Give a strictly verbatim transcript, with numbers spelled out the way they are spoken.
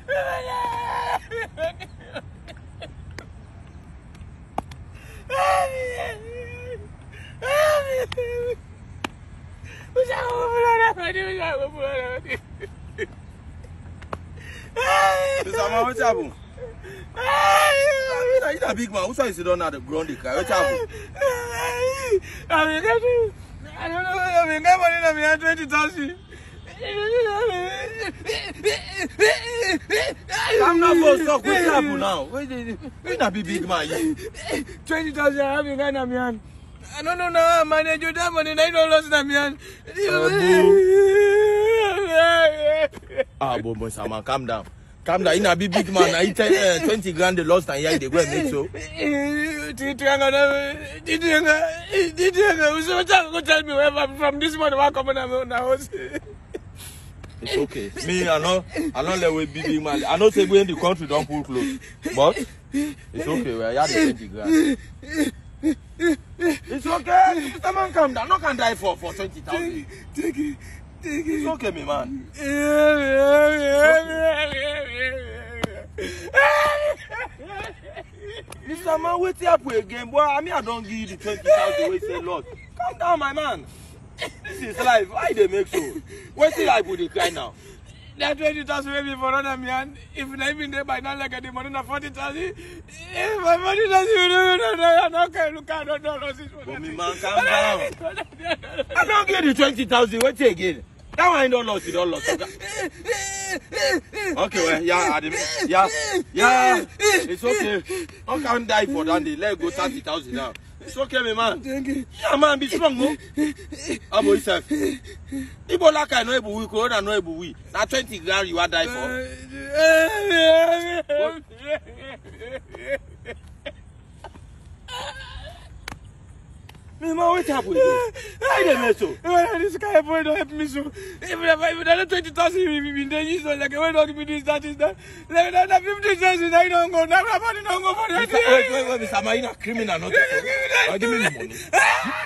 What's happening? You're a big man. Who's I sit on at the ground? What's happening? I don't know. I mean, come on, I'm here twenty thousand. I'm not for stock. What's happening now? Where's that big man? twenty thousand. I'm having a man. I don't know now. I'm managing that money. I don't lose that man. Ah, boy, boy, Sama, calm down. Calm down. You're a big big man. I tell uh, twenty grand the lost and yeah, they go and make so. Did you tell me where from this morning? What coming on the house? It's okay. Me, I know, I know let we big man. I know say we in the country don't pull close, but it's okay. We are the twenty grand. It's okay. Mister Man, calm down. No can die for for twenty thousand. Take it, take it. It's okay, me man. Mister Man, wait up with again, boy. I mean, I don't give you the twenty thousand. We say, Lord, calm down, my man. This is life. Why they make so? What's the life with the cry now? That twenty thousand maybe for another man. If not even there by now, like at the money, na forty thousand. If my money doesn't, you know, no, okay, look, I don't know. But me man, calm down. I don't get the twenty thousand. Wait again. That one I don't lost. You don't lost. Okay, well, yeah, yeah, yeah. It's okay. I can't die for that day. Let go thirty thousand now. It's okay, me man. Thank you. Yeah, man, be strong, no? Abo yourself. Ibo like I know able we, Corona know able we. Now twenty grand you are die for. Me man, wait up with you. Why they mess so? This guy boy don't help me so. If I don't twenty thousand, if they use like why don't give me this, that is that. Like that fifty thousand, I don't go. Now I'm not going for that. Wait, wait, wait, Mister Man, you're a criminal, not. Give me the money.